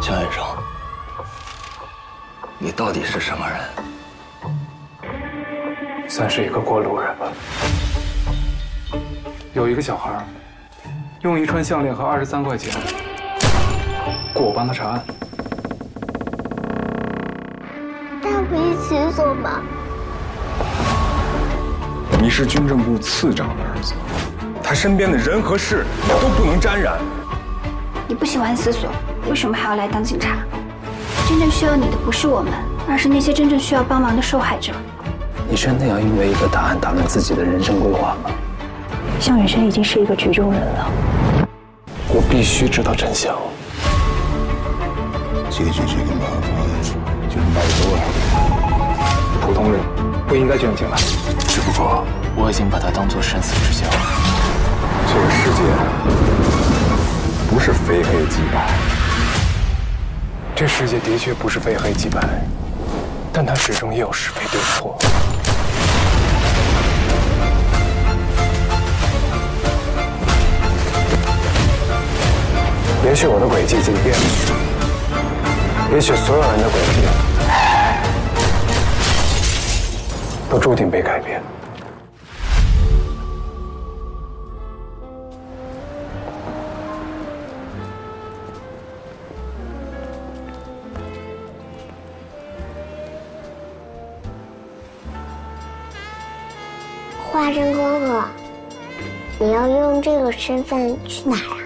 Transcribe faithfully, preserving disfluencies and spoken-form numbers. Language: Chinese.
江远生，你到底是什么人？ 算是一个过路人吧。有一个小孩用一串项链和二十三块钱雇我帮他查案。 带我一起走吧。 你是军政部次长的儿子，他身边的人和事都不能沾染。 你不喜欢思索，为什么还要来当警察？真正需要你的不是我们，而是那些真正需要帮忙的受害者。 你真的要因为一个答案打乱自己的人生规划吗？ 向远生已经是一个局中人了， 我必须知道真相。 解决这个麻烦就能把我多少？ 普通人不应该卷进来， 只不过我已经把它当作生死之交。 这个世界不是非黑即白， 这世界的确不是非黑即白，但它始终也有是非对错。也许我的轨迹已经变了，也许所有人的轨迹都注定被改变。 华珍哥哥，你要用这个身份去哪儿啊？